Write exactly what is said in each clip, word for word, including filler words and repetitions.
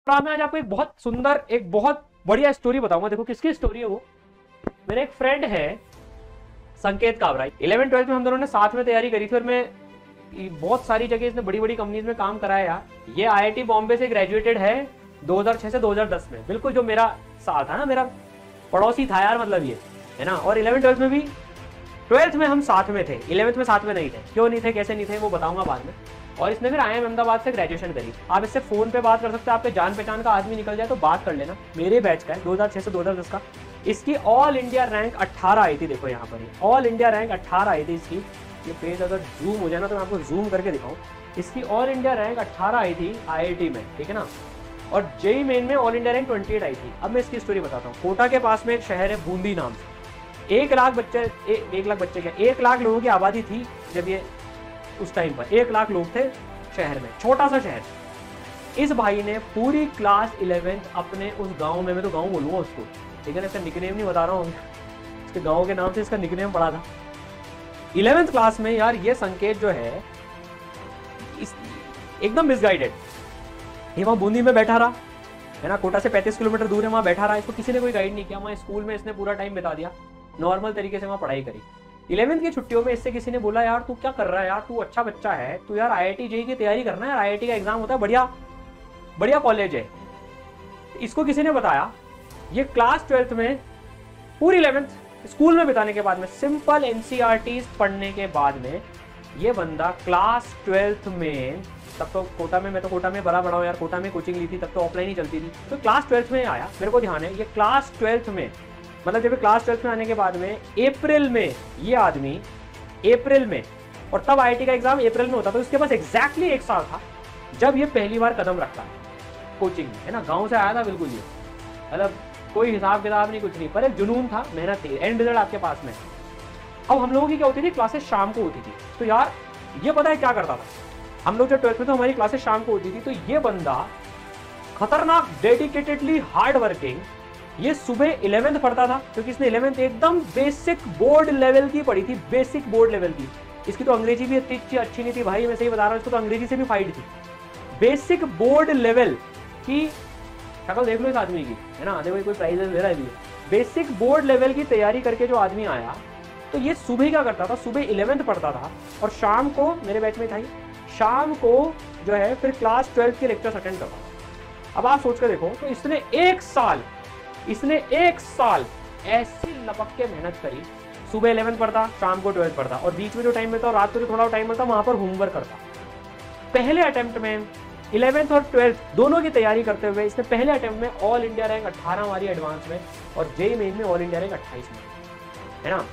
आज मैं आज आपको एक बहुत सुंदर एक बहुत बढ़िया स्टोरी बताऊंगा। देखो किसकी स्टोरी है वो। मेरा एक फ्रेंड है संकेत काबरा। इलेवन ट्वेल्थ में हम दोनों ने साथ में तैयारी करी थी और मैं बहुत सारी जगह इसने बड़ी बड़ी कंपनीज में काम करा है यार। ये आईआईटी बॉम्बे से ग्रेजुएटेड है दो हज़ार छह से दो हज़ार दस में। बिल्कुल जो मेरा साथ था ना, मेरा पड़ोसी था यार, मतलब ये है ना। और इलेवन ट्वेल्थ में भी, ट्वेल्थ में हम साथ में थे, इलेवेंथ में साथ में नहीं थे। क्यों नहीं थे, कैसे नहीं थे, वो बताऊंगा बाद में। और इसने फिर आई एम अहमदाबाद से ग्रेजुएशन करी। आप इससे फोन पे बात कर सकते हैं, आपके जान पहचान का आदमी निकल जाए तो बात कर लेना। मेरे बैच का है, दो हज़ार छह से दो हज़ार दस का। इसकी ऑल इंडिया रैंक अट्ठारह आई थी। देखो यहाँ पर ऑल इंडिया रैंक अट्ठारह आई थी इसकी। ये पेज अगर जूम हो जाए ना तो मैं आपको जूम करके दिखाऊं। इसकी ऑल इंडिया रैंक अट्ठारह आई थी आईआईटी में, ठीक है ना। और जेई मेन में ऑल इंडिया रैंक अट्ठाईस आई थी। अब मैं इसकी स्टोरी बताता हूँ। कोटा के पास में एक शहर है बूंदी नाम से। एक लाख बच्चे ए, एक लाख बच्चे क्या एक लाख लोगों की आबादी थी जब ये, उस टाइम पर एक लाख लोग थे शहर में, छोटा सा शहर। इस भाई ने पूरी क्लास इलेवेंथ अपने उस गांव में, मैं तो गांव बोलूंगा उसको, ठीक है ना, इसका निकनेम नहीं बता रहा हूँ, इसके गांव के नाम से इसका निकनेम पड़ा था। इलेवेंथ क्लास में यार ये संकेत जो है एकदम मिसगाइडेड। ये वहां बूंदी में बैठा रहा है ना, कोटा से पैंतीस किलोमीटर दूर है, वहां बैठा रहा। इसको किसी ने कोई गाइड नहीं किया। वहां स्कूल में इसने पूरा टाइम बिता दिया, नॉर्मल तरीके से वहां पढ़ाई करी। इलेवेंथ की छुट्टियों में इससे किसी ने बोला, यार तू क्या कर रहा है यार, तू अच्छा बच्चा है, तू यार आईआईटी जेईई की तैयारी करना है, आईआईटी का एग्जाम होता है, बढ़िया बढ़िया कॉलेज है। इसको किसी ने बताया। ये क्लास ट्वेल्थ में पूरी इलेवेंथ स्कूल में बिताने के बाद में, सिंपल एनसीईआरटीज पढ़ने के बाद में, ये बंदा क्लास ट्वेल्थ में, तब तो कोटा में, मैं तो कोटा में बड़ा बड़ा हूँ यार, कोटा में कोचिंग ली थी, तब तो ऑफलाइन ही चलती थी। तो क्लास ट्वेल्थ में आया, मेरे को ध्यान है, ये क्लास ट्वेल्थ में, मतलब जब क्लास ट्वेल्थ में आने के बाद में अप्रैल में, ये आदमी अप्रैल में, और तब आईआईटी का एग्जाम अप्रैल में होता, तो इसके पास एग्जैक्टली एक साल था जब ये पहली बार कदम रखता है कोचिंग में, है ना। गांव से आया था बिल्कुल, ये मतलब कोई हिसाब किताब नहीं, कुछ नहीं, पर एक जुनून था, मेहनत थी, एंड रिजल्ट आपके पास में। अब हम लोगों की क्या होती थी, क्लासेस शाम को होती थी। तो यार ये पता है क्या करता था, हम लोग जब ट्वेल्थ में, तो हमारी क्लासेस शाम को होती थी, तो ये बंदा खतरनाक, डेडिकेटेडली हार्ड वर्किंग, ये सुबह इलेवेंथ पढ़ता था, क्योंकि इसने इलेवेंथ एकदम बेसिक बोर्ड लेवल की पढ़ी थी, बेसिक बोर्ड लेवल की। इसकी तो अंग्रेजी भी इतनी अच्छी नहीं थी भाई, मैं सही बता रहा हूँ, इसको तो अंग्रेजी से भी फाइट थी। बेसिक बोर्ड लेवल की, शक्ल देख लो इस आदमी की, है ना, देखो कोई प्राइज ले रहा है। बेसिक बोर्ड लेवल की तैयारी करके जो आदमी आया, तो ये सुबह क्या करता था, सुबह इलेवेंथ पढ़ता था और शाम को, मेरे बैच में था, शाम को जो है फिर क्लास ट्वेल्थ के लेक्चर्स अटेंड करता था। अब आप सोच कर देखो, तो इसने एक साल इसने एक साल ऐसी लपक के मेहनत करी, सुबह इलेवेंथ पढ़ता, शाम को ट्वेल्थ पढ़ता, और बीच में जो टाइम मिलता और रात को जो थोड़ा टाइम मिलता वहां पर होमवर्क करता। पहले अटेम्प्ट में इलेवेंथ और ट्वेल्थ दोनों की तैयारी करते हुए इसने पहले अटेम्प्ट में ऑल इंडिया रैंक अट्ठारह मारी एडवांस में, और जेईई मेन में ऑल इंडिया रैंक अट्ठाईस में, है ना।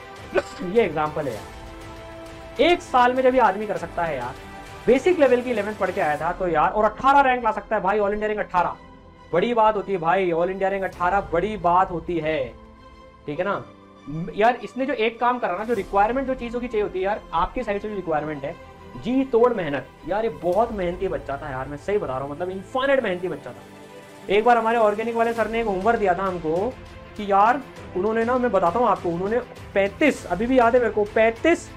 ये एग्जाम्पल है यार, एक साल में जब ये आदमी कर सकता है यार, बेसिक लेवल की इलेवेंथ पढ़ के आया था तो यार, और अट्ठारह रैंक ला सकता है भाई, ऑल इंडिया रैंक अट्ठारह बड़ी बात होती है भाई, ऑल इंडिया रैंक अट्ठारह बड़ी बात होती है, ठीक है ना यार। इसने जो एक काम करा ना, जो रिक्वायरमेंट जो चीजों की चाहिए होती है यार, आपकी साइड से जो रिक्वायरमेंट है, जी तोड़ मेहनत यार, ये बहुत मेहनती बच्चा था यार, मैं सही बता रहा हूँ, मतलब इनफाइनाइट मेहनती बच्चा था। एक बार हमारे ऑर्गेनिक वाले सर ने एक होमवर्क दिया था हमको कि यार, उन्होंने ना, मैं बताता हूँ आपको, उन्होंने पैंतीस, अभी भी याद है मेरे को, पैंतीस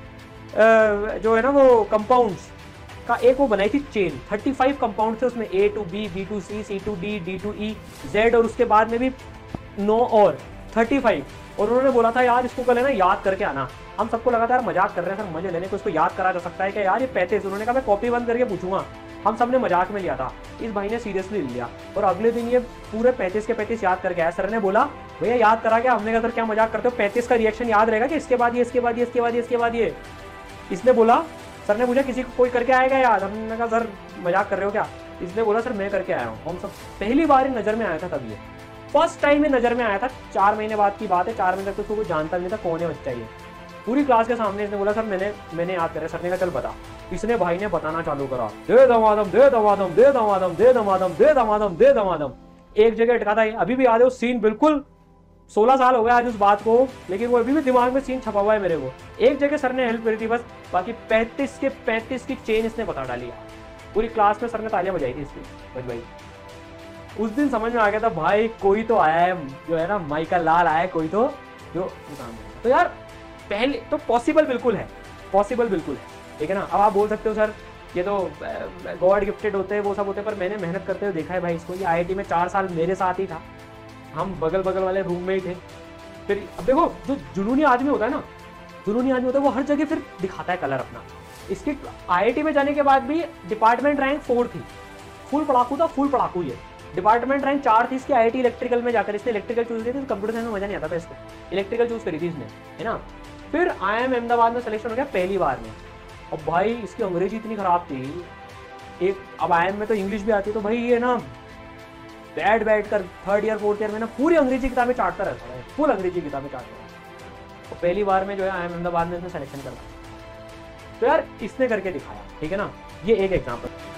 जो है ना वो कंपाउंड्स का एक वो बनाई थी चेन, पैंतीस कंपाउंड थे उसमें, A to B, B to C, C to D, D to E, Z, और उसके बाद में भी नौ और पैंतीस। और उन्होंने बोला था यार इसको कल है ना याद करके आना। हम सबको लगा था यार मजाक कर रहे हैं सर, मजे लेने को, इसको याद करा जा सकता है क्या यार, ये पैंतीस। उन्होंने कहा मैं कॉपी बंद करके पूछूंगा। हम सबने मजाक में लिया था, इस भाई ने सीरियसली लिया, और अगले दिन ये पूरे पैंतीस के पैंतीस याद करके आया। सर ने बोला भैया याद करा क्या? हमने कहा सर क्या मजाक करते हो, पैंतीस का रिएक्शन याद रहेगा कि इसके बाद ये, इसके बाद ये, इसके बाद ये, इसके बाद ये। इसने बोला, सर ने पूछा किसी को कोई करके आएगा याद? हमने कहा सर मजाक कर रहे हो क्या? इसने बोला सर मैं करके आया हूँ। हम सब पहली बार ही नजर में आया था, तब ये फर्स्ट टाइम ही नजर में आया था, चार महीने बाद की बात है। चार महीने तक तो उसको कोई जानता नहीं था कौन है बच्चा ये। पूरी क्लास के सामने इसने बोला सर मैंने मैंने याद करा। सर ने कहा चल बता। इसने भाई ने बताना चालू करा, दे दमादम दे दमादम दे दमादम दे दमादम दे दमादम दे दमादम। एक जगह अटका था, अभी भी याद है वो सीन, बिल्कुल सोलह साल हो गया आज उस बात को, लेकिन वो अभी भी दिमाग में सीन छपा हुआ है मेरे को। एक जगह सर ने हेल्प करी थी बस, बाकी पैंतीस के पैंतीस की चेन इसने बता डाली। पूरी क्लास में सर ने तालियां बजाई थी इसकी। बस भाई उस दिन समझ में आ गया था भाई कोई तो आया है, जो है ना माइका लाल आया है कोई तो, जो काम है। तो यार पहले तो पॉसिबल बिल्कुल है, पॉसिबल बिल्कुल है, ठीक है ना। अब आप बोल सकते हो सर ये तो गॉड गिफ्टेड होते हैं, वो सब होते हैं, पर मैंने मेहनत करते हुए देखा है भाई इसको। ये आई आई टी में चार साल मेरे साथ ही था, हम बगल बगल वाले रूम में ही थे। फिर अब देखो जो जुनूनी आदमी होता है ना, जुनूनी आदमी होता है वो हर जगह फिर दिखाता है कलर अपना। इसकी आई आई टी में जाने के बाद भी डिपार्टमेंट रैंक फोर थी, फुल पढ़ाकू था, फुल पढ़ाकू। ये डिपार्टमेंट रैंक चार थी इसकी आई आई टी इलेक्ट्रिकल में जाकर। इसने इलेक्ट्रिकल चूज की थी, कंप्यूटर साइंस में मजा नहीं आता था इसको, इलेक्ट्रिकल चूज करी थी इसने, है ना। फिर आई एम अहमदाबाद में सिलेक्शन हो गया पहली बार में। और भाई इसकी अंग्रेजी इतनी खराब थी, एक अब आई एम में तो इंग्लिश भी आती है, तो भाई ये ना बैठ बैठ कर थर्ड ईयर फोर्थ ईयर में ना पूरी अंग्रेजी किताबें चाटता रहता है, फुल अंग्रेजी किताबें चाटता है। तो पहली बार में जो है आई एम अहमदाबाद में इसने सिलेक्शन करना, तो यार इसने करके दिखाया, ठीक है ना। ये एक एग्जाम्पल।